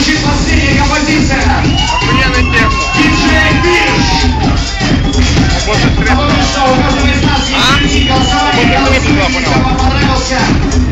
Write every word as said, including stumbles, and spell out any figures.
звучит последняя композиция. Охуенный текст. Диджей Биш. Больше Напомню, что у каждого из нас есть голосование. Голосуйте, кому понравился